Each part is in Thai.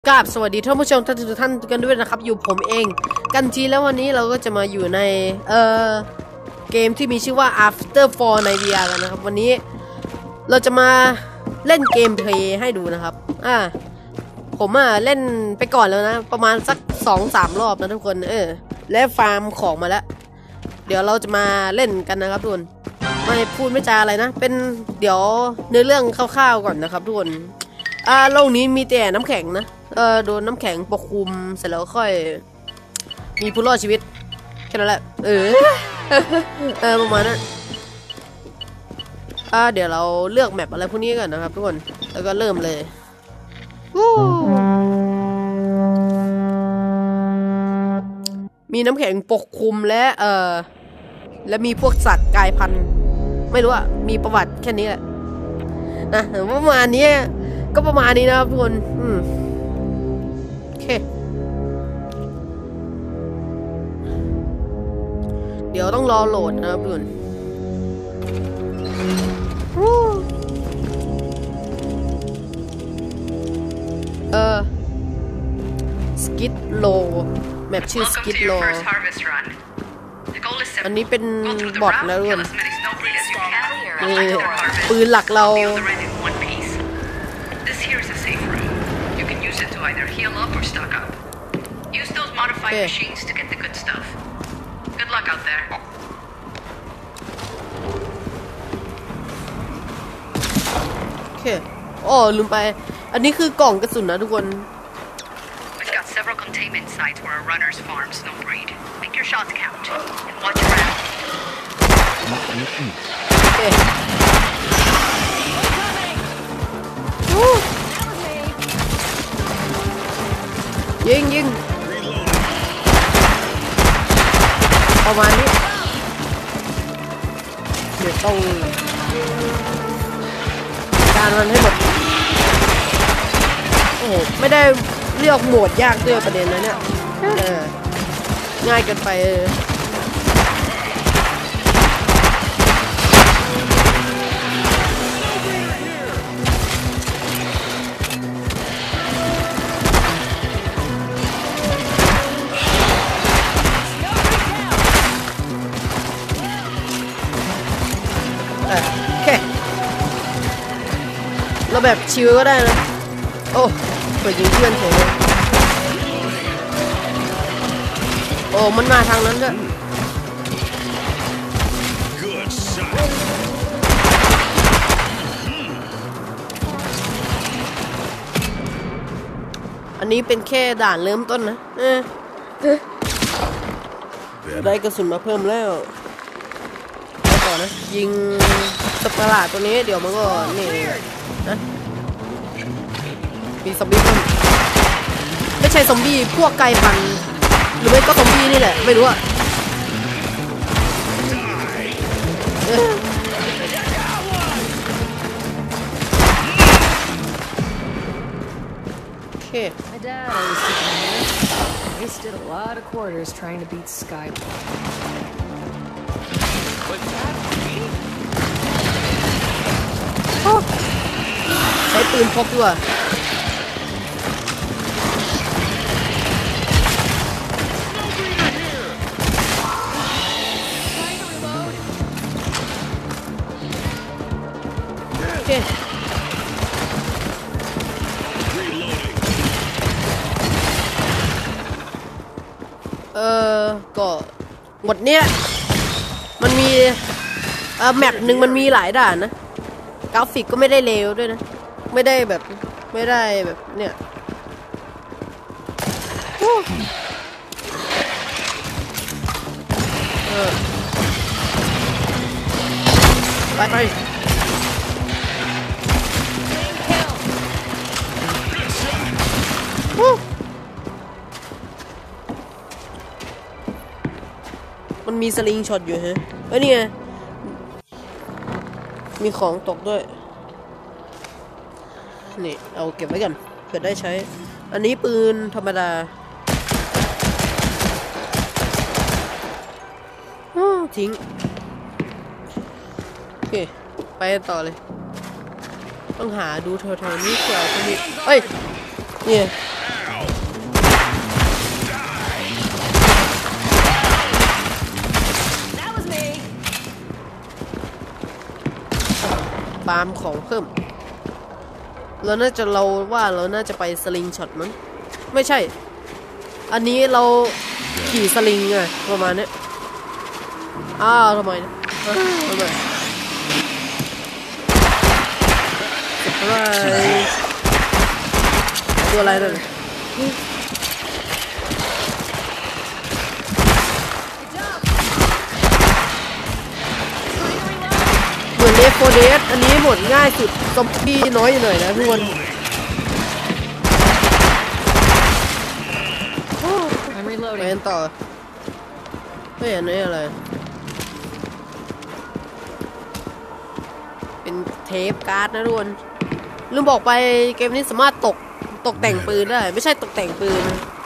กราบสวัสดีท่านผู้ชมทุกท่านกันด้วยนะครับอยู่ผมเองกันจีแล้ววันนี้เราก็จะมาอยู่ในเกมที่มีชื่อว่า After Fall ใน VR กันนะครับวันนี้เราจะมาเล่นเกมเพลย์ให้ดูนะครับผมเล่นไปก่อนแล้วนะประมาณสัก 2-3 รอบนะทุกคนและฟาร์มของมาแล้วเดี๋ยวเราจะมาเล่นกันนะครับทุกคนไม่พูดไม่จาอะไรนะเป็นเดี๋ยวเนื้อเรื่องคร่าวๆก่อนนะครับทุกคนโลกนี้มีแต่น้ำแข็งนะโดนน้ำแข็งปกคลุมเสร็จแล้วค่อยมีผู้รอดชีวิตแค่นั้นแหละประมาณนั้นเดี๋ยวเราเลือกแมปอะไรพวกนี้กันนะครับทุกคนแล้วก็เริ่มเลยมีน้ำแข็งปกคลุมและมีพวกสัตว์กลายพันธุ์ไม่รู้อะมีประวัติแค่นี้แหละนะประมาณนี้ก็ประมาณนี้นะครับทุกคนโอเคเดี๋ยวต้องรอโหลดนะครับทุกคนสกิดโลแมปชื่อสกิดโลอันนี้เป็นบอทนะทุกคนนี่ปืนหลักเรา either heal up or stock up. Use those modified machines to get the good stuff. Good luck out there. โอเคลืมไปอันนี้คือกล่องกระสุนนะทุกคน We've got several containment sites where our runners farm snow breed. Make your shots count and watch around. โอเคยิงประมาณนี้เดี๋ยวต้องการมันให้หมดโอ้โหไม่ได้เลือกโหมดยากด้วยประเด็นนะเนี่ยง่ายเกินไปเราแบบชิวก็ได้นะโอ้เปิดยิงเพื่อนเฉยโอ้มันมาทางนั้นด้วยอันนี้เป็นแค่ด่านเริ่มต้นนะได้กระสุนมาเพิ่มแล้วต่อนะยิงสัตว์ประหลาดตัวนี้เดี๋ยวมันก็นี่นะมีซอมบี้เพิ่มไม่ใช่ซอมบี้พวกไก่พันธุ์หรือไม่ก็ซอมบี้นี่แหละไม่รู้อะโอเค My dad always took me here. Wasted a lot of quarters trying to beat Skywalker. What's that? ใช้ปืนพกด้วยโอเคก็หมดเนี้ยมันมีแมปหนึ่งมันมีหลายด่านนะกราฟิกก็ไม่ได้เลวด้วยนะไม่ได้แบบเนี่ยไปมันมีสลิงช็อตอยู่ฮะนี่ไงมีของตกด้วยนี่เอาเก็บไว้กันเผื่อได้ใช้อันนี้ปืนธรรมดาทิ้งโอเคไปต่อเลยต้องหาดูแถวๆนี้เกี่ยวกับนี้เอ้ยเนี่ยาร์มของเพิ่มเราน่าจะไปสลิงช็อตมั้งไม่ใช่อันนี้เราขี่สลิงไงประมาณนี้อ้าวทำไมตัวอะไรนั่นเหมือนเลฟโฟเดสอันนี้หมดง่ายสุดซอมบี้น้อยหน่อยนะทุกคนไปกันต่อไม่เห็นนี่อะไรเป็นเทปการ์ดนะทุกคนลืมบอกไปเกมนี้สามารถตกแต่งปืนได้ไม่ใช่ตกแต่งปืน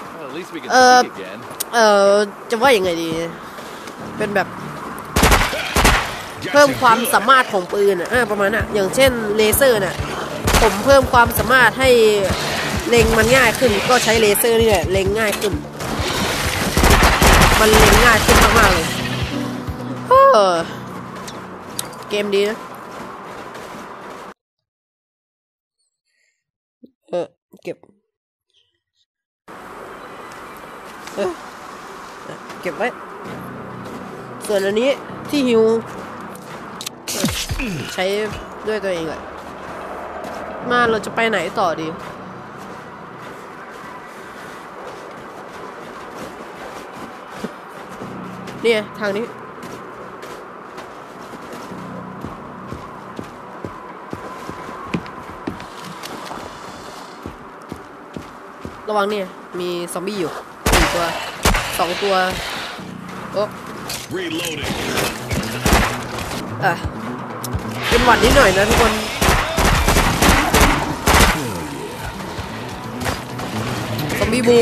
จะว่ายังไงดีเป็นแบบเพิ่มความสามารถของปืนประมาณน่ะอย่างเช่นเลเซอร์น่ะผมเพิ่มความสามารถให้เล็งมันง่ายขึ้นก็ใช้เลเซอร์นี่แหละเล็งง่ายขึ้นมันเล็งง่ายขึ้นมากๆเลยเกมดีนะเก็บไว้ส่วนอันนี้ที่ฮิวใช้ด้วยตัวเองแหละมาเราจะไปไหนต่อดีเนี่ยทางนี้ระวังเนี่ยมีซอมบี้อยู่1 ตัว 2 ตัวโอ้เป็นหวัดนิดหน่อยนะทุกคนซอมบี้บู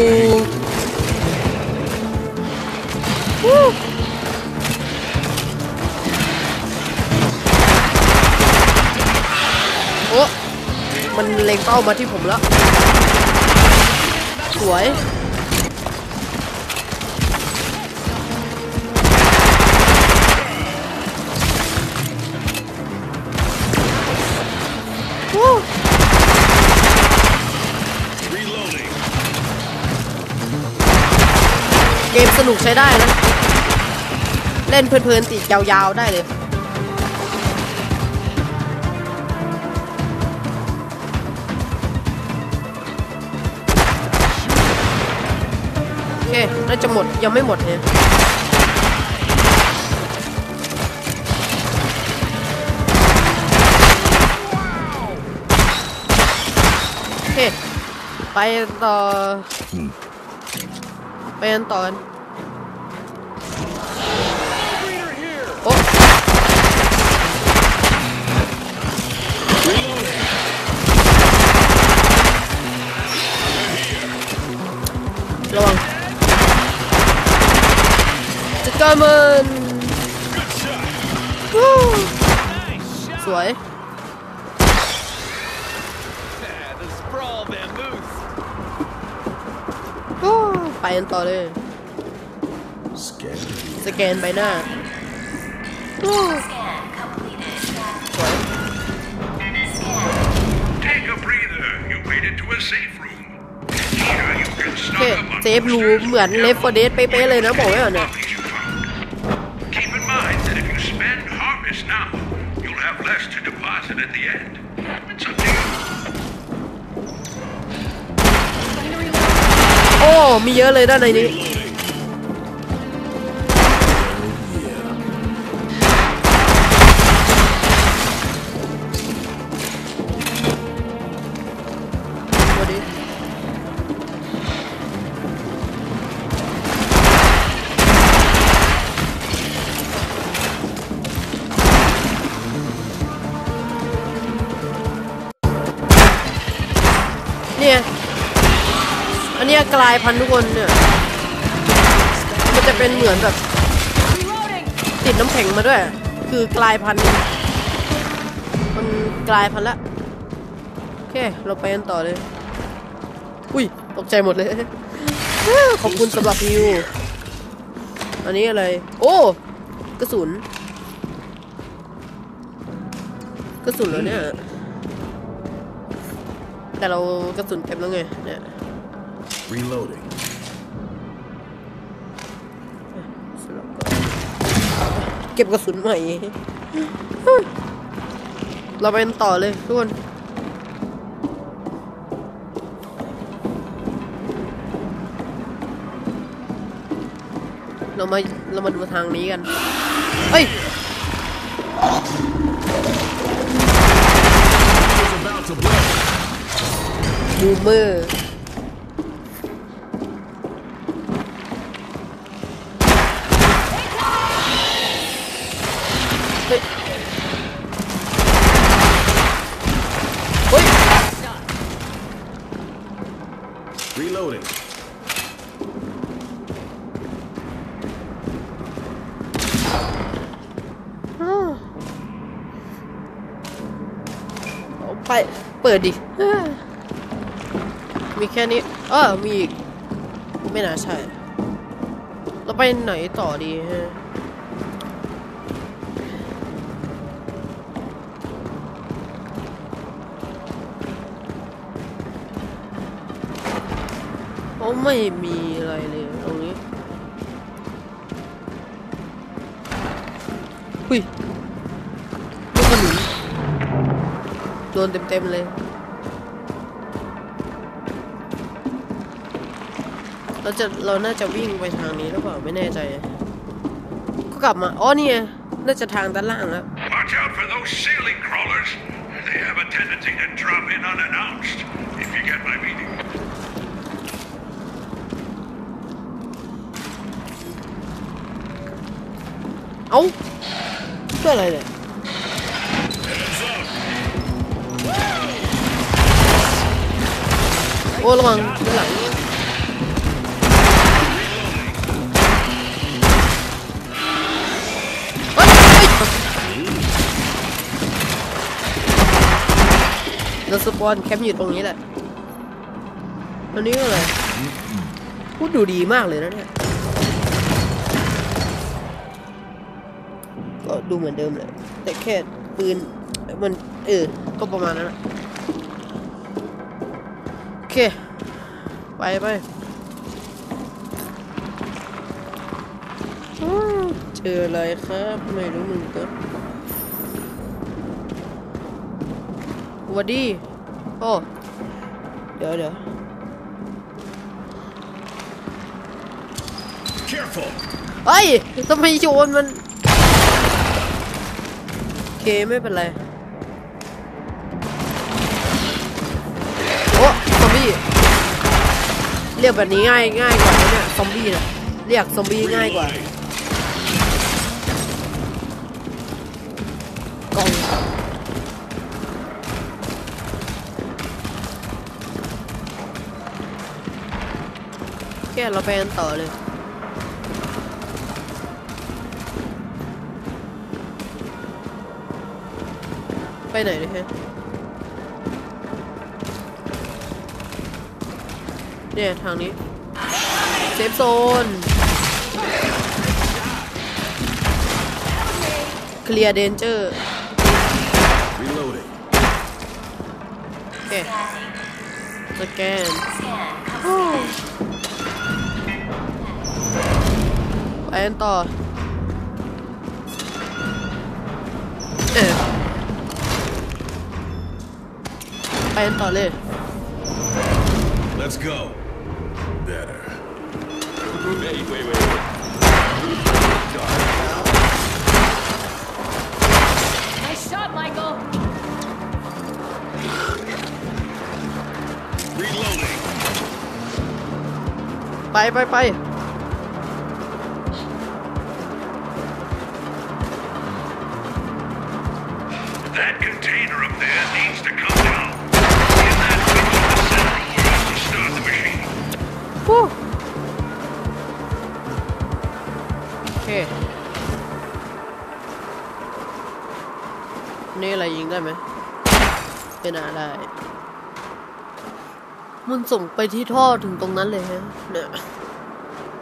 โอ้มันเล็งเป้ามาที่ผมแล้วสวยเกมสนุกใช้ได้นะเล่นเพลินๆติดยาวๆได้เลยโอเคน่าจะหมดยังไม่หมดเนี่ยโอเคไปต่อกันโอ้ระวังจัดการมันสวยไปกันต่อเลยสแกนใบหน้าโอเคเซฟรูเหมือนเลฟโฟเดสเป๊ะๆเลยนะบอกไว้ก่อนเนี่ยโอ้มีเยอะเลยด้านในนี้เนี่ยอันนี้กลายพันธุ์ทุกคนเนี่ยมันจะเป็นเหมือนแบบติดน้ำแข็งมาด้วยคือกลายพันธุ์มันกลายพันธุ์ละโอเคเราไปกันต่อเลยอุ้ยตกใจหมดเลยขอบคุณสำหรับฮิวอันนี้อะไรโอ้กระสุนกระสุนแล้วเนี่ยแต่เรากระสุนเต็มแล้วไงเนี่ย Reloading. เก็บกระสุนใหม่เราไปต่อเลยทุกคนเรามาดูทางนี้กันเฮ้ยบูมเมอร์เฮ้ยเฮ้ย Reloading. ไปเปิดดิมีแค่นี้มีอีกไม่น่าใช่เราไปไหนต่อดีฮะไม่มีอะไรเลยตรงนี้หุ้ยลูกกระหนุนโดนเต็มเลยเราน่าจะวิ่งไปทางนี้หรือเปล่าไม่แน่ใจก็กลับมานี่ไงน่าจะทางด้านล่างแล้ว Watch out for those ceiling crawlers. They have a tendency to drop in unannounced, if you get my meaning. เอ้าเพื่ออะไรเนี่ยโอ้ระวังด้านหลังเราสปอนแคมป์อยู่ตรงนี้แหละอันนี้อะไรพูดดูดีมากเลยนะเนี่ยก็ดูเหมือนเดิมเลยแต่แค่ปืนมันก็ประมาณนั้นแหละโอเคไปเจออะไรครับไม่รู้มึงก็วัดดีโอ้เดี๋ยว Careful. เฮ้ยทำไมโยนมันโอเคไม่เป็นไรโอ้ซอมบี้เรียกแบบนี้ง่ายกว่าเนี่ยซอมบี้น่ะเรียกซอมบี้ง่ายกว่ากล่องแกเราไปกันต่อเลยไปไหนเนี่ยฮะเนี่ยทางนี้เซฟโซนเคลียร์เดนเจอร์ Reloading. โอเคสแกนไปกันต่อไปกันต่อเลย Let's go. Better. Wait. Nice shot, Michael. Reloading. ไป That container up there needs to come down. Get that switch in the center to start the machine. โอเคนี่อะไรยิงได้ไหมไม่น่าได้มันส่งไปที่ท่อถึงตรงนั้นเลยฮะเนี่ย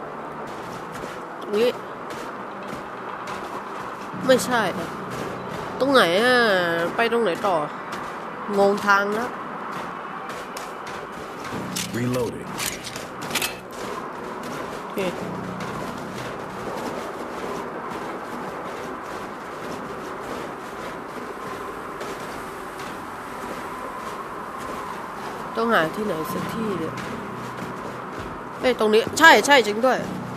ตรงนี้ไม่ใช่ครับตรงไหนอ่ะไปตรงไหนต่อ งงทางแล้ว Reloading. โอเคต้องหาที่ไหนสักที่เนี่ยเอ้ยตรงนี้ใช่จริงด้วย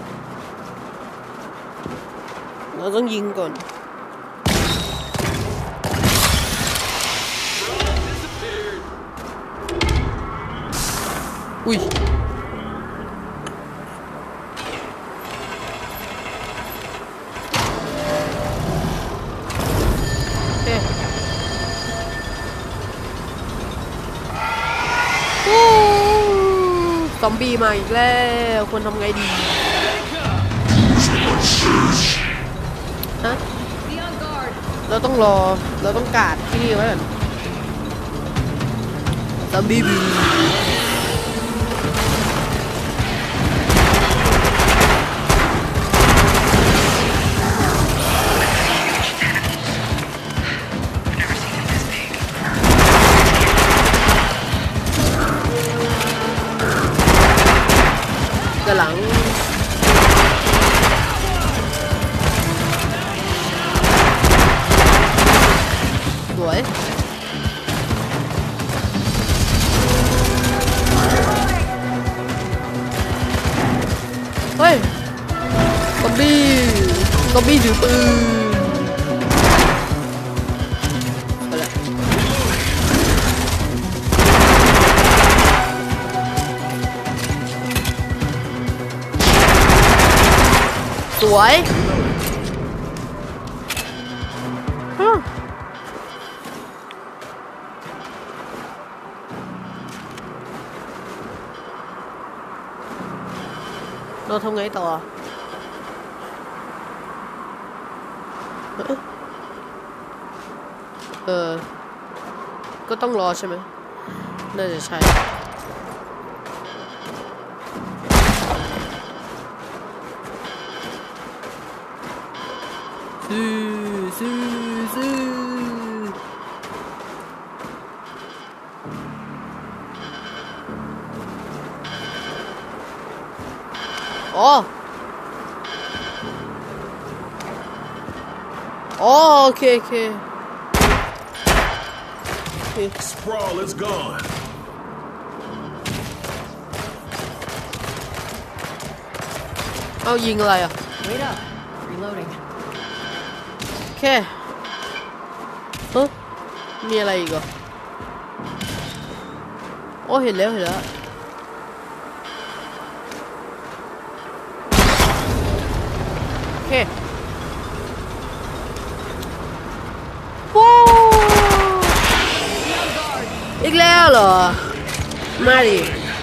เราต้องยิงก่อนอุ้ยซอมบี้มาอีกแล้วควรทำไงดีฮะเราต้องรอเราต้องกาดที่นี่ไว้ก่อนซอมบี้บีกระหลังสวยเฮ้ยซอมบี้ถือปืนไปละสวยเราทำไงต่อก็ต้องรอใช่ไหมน่าจะใช่ซื้ออ๋อโอเค Sprawl is gone. เอายิงอะไรอ่ะ Wait up. Reloading. โอเคมีอะไรอีกอ่ะโอ้เห็นแล้วโอเคโอ้อีกแล้วเหรอมาดิ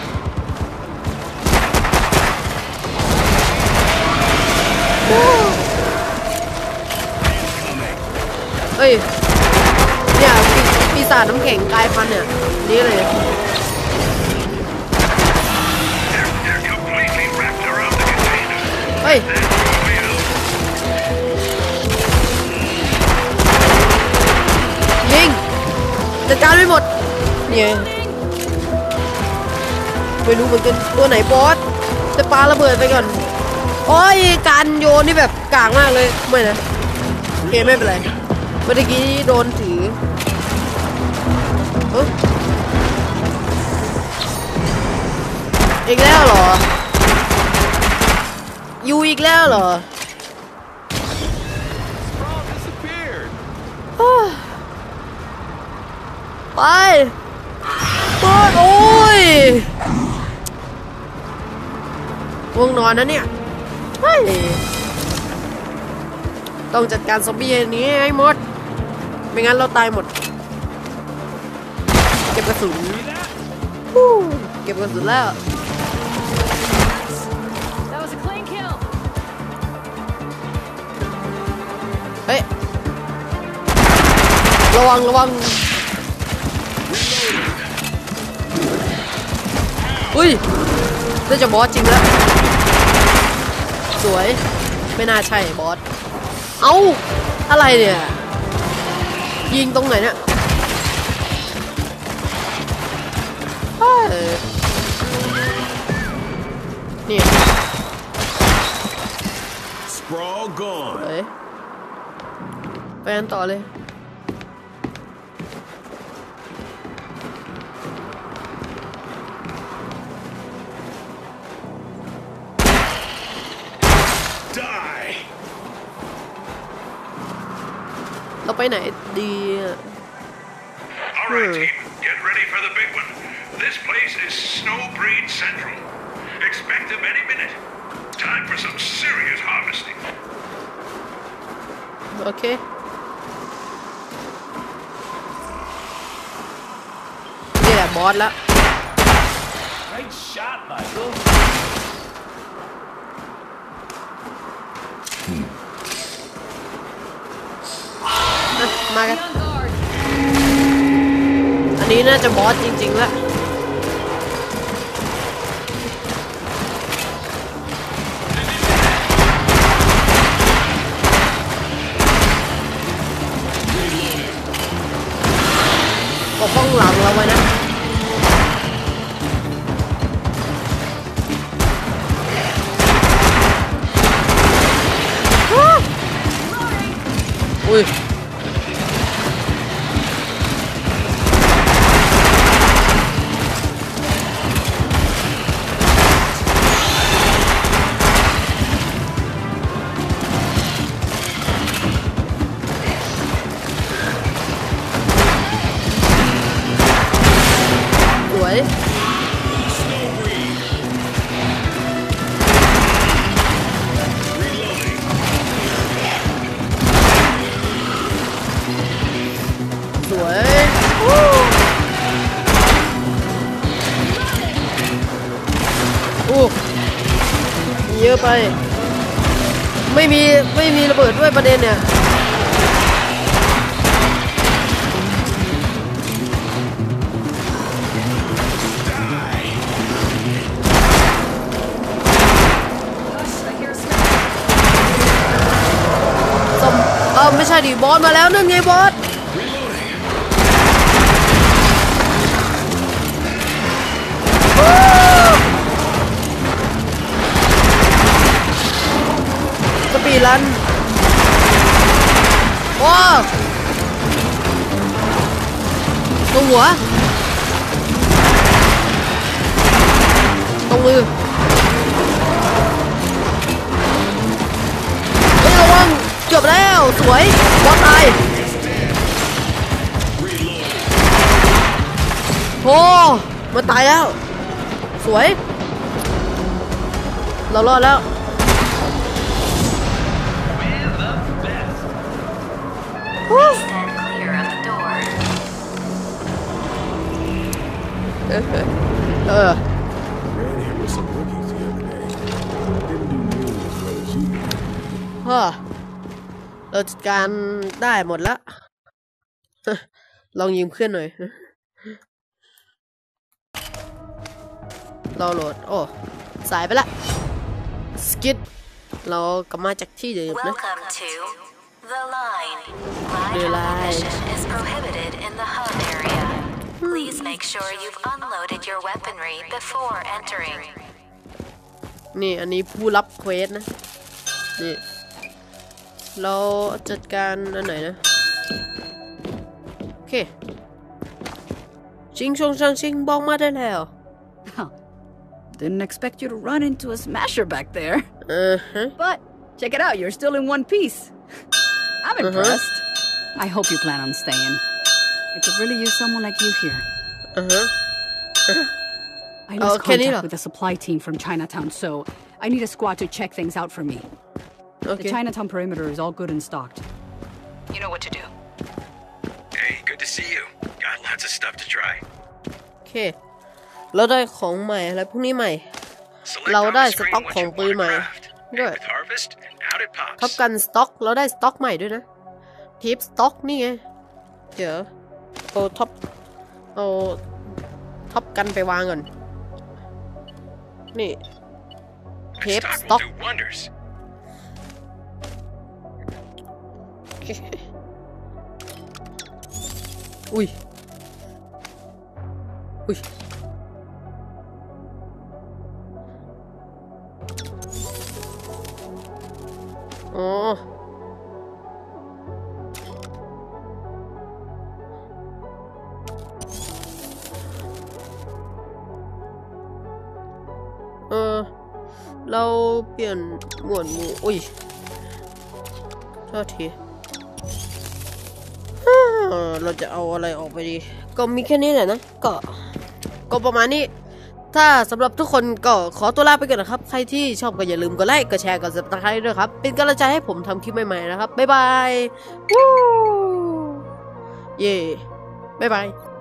โอ้เฮ้ยเนี่ยปีศาจน้ำแข็งกลายพันธุ์เนี่ยนี่เลย They're completely wrapped around the container. เฮ้ย ยิงจัดการไม่หมดเนี่ยไม่รู้เหมือนกันตัวไหนบอสจะปาระเบิดไปก่อนโอ้ยการโยนนี่แบบกากมากเลยไม่นะโอเคไม่เป็นไรเมื่อกี้โดนถืออีกแล้วเหรออยู่อีกแล้วเหรอไปโอ้ยง่วงนอนนะเนี่ยต้องจัดการซอมบี้นี้ให้หมดไม่งั้นเราตายหมดเก็บกระสุนเก็บกระสุนแล้ว That was a clean kill. เฮ้ยระวังอุ้ยน่าจะบอสจริงแล้วสวยไม่น่าใช่บอสเอ้าอะไรเนี่ยยิงตรงไหนเนี่ยนี่ Sprawl gone. เฮ้ยไปกันต่อเลย Die. เราไปไหนดีอะ All right, team. Get ready for the big one. This place is Snowbreed Central. Expect them any minute. Time for some serious harvesting. โอเคนี่แหละบอสละ Great shot, Michael. มากัน อันนี้น่าจะบอสจริงๆละปกป้องหลังเราไว้นะอุ้ยสวย สวยเยอะไปไม่มีระเบิดด้วยประเด็นเนี่ยไม่ใช่ดิบอสมาแล้วนั่นไงบอสสปีดรันว้าวตรงหัวตรงมือเฮ้ยระวังเกือบแล้วสวยบอสตายโอ้มันตายแล้วสวยเรารอดแล้ว Ran here with some rookies the other day. Didn't do nearly as well as you did. เราจัดการได้หมดแล้ว ลองยิงเพื่อนหน่อย เราโหลดโอ้สายไปละสกิดเรากลับมาจากที่เดิมนะ Welcome to The Line. Live ammunition is prohibited in the hub area. Please make sure you've unloaded your weaponry before entering. นี่อันนี้ผู้รับเควสนะนี่เราจัดการอันไหนนะโอเคชิงชงชังชิงบอกมาได้แล้ว Didn't expect you to run into a smasher back there. Uh-huh. But check it out, you're still in one piece. I'm impressed. I hope you plan on staying. I could really use someone like you here. I lost contact with the supply team from Chinatown, so I need a squad to check things out for me. Okay. The Chinatown perimeter is all good and stocked. You know what to do. Hey, good to see you. Got lots of stuff to try. โอเคเราได้ของใหม่อะไรพวกนี้ใหม่ Select เรา on ได้ the ส screen ต็อก what ของ you ปืน want ใหม่ to craft. ด้วย With harvest, out it ท็อป pops. กันสต็อกเราได้สต็อกใหม่ด้วยนะทิปสต็อกนี่ไงเดี๋ยวเอาท็อปกันไปวางก่อนนี่เทป Stock สต็อก will do wonders. โอุ้ยอุ้ยอ๋อเราเปลี่ยนหมวดหมู่อุ้ยโทษทีเราจะเอาอะไรออกไปดีก็มีแค่นี้แหละนะก็ประมาณนี้ถ้าสำหรับทุกคนก็ขอตัวลาไปก่อนนะครับใครที่ชอบก็อย่าลืมกดไลค์กดแชร์กด Subscribe ด้วยครับเป็นกำลังใจให้ผมทำคลิปใหม่ๆนะครับบ๊ายบายวู้เย่บ๊ายบาย